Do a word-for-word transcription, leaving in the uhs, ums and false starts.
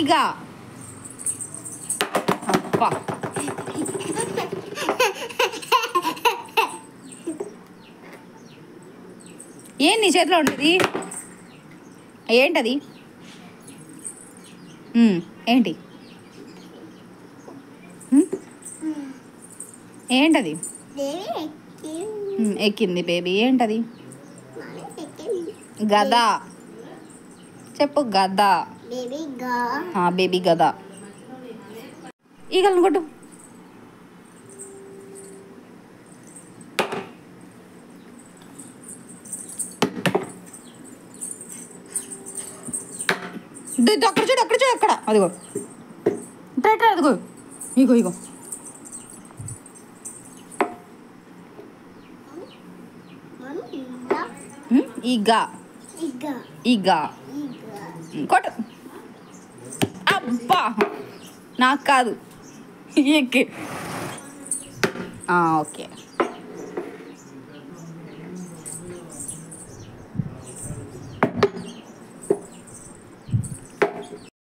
ఈగ. అబ్బా ఏం నీ చేతిలో ఉంటుంది? ఏంటది? ఏంటి ఏంటది? ఎక్కింది బేబీ. ఏంటది? గద. చెప్పు గద. బేబీ గద. ఈగలను కొట్టు. అక్కడ చూడు అక్కడ చూడు అక్కడ అదిగో అదిగో ఇగో ఇగో ఈగ ఈగ కొట్టు. అబ్బా నాకు కాదు. ఓకే.